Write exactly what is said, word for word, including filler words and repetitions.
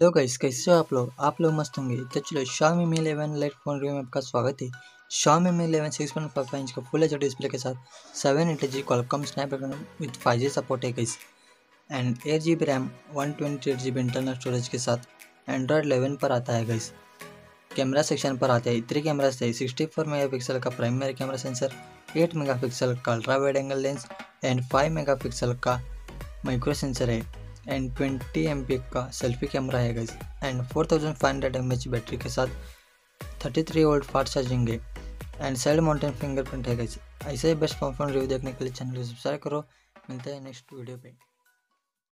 Hello guys, कैसे हो आप लोग आप लोग मस्त होंगे। तो चलो Xiaomi Mi eleven lite phone review में आपका स्वागत है। Xiaomi Mi eleven six point five inch का फुल एच डी डिस्प्ले के साथ seven eight G Qualcomm Snapdragon with five G support है guys, and eight G B RAM one twenty eight G B internal storage के साथ Android eleven पर आता है guys. Camera section पर आते हैं थ्री कैमरास है, सिक्सटी फोर मेगा पिक्सल का primary camera sensor, eight megapixel का ultra wide angle lens and five megapixel का माइक्रो सेंसर है, एंड ट्वेंटी एम पी का सेल्फी कैमरा है guys, and four thousand five hundred M H battery के साथ thirty three volt fast charging है, and side mounted fingerprint है guys. ऐसे ही बेस्ट फोन रिव्यू देखने के लिए चैनल को सब्सक्राइब करो। मिलते हैं नेक्स्ट वीडियो पे।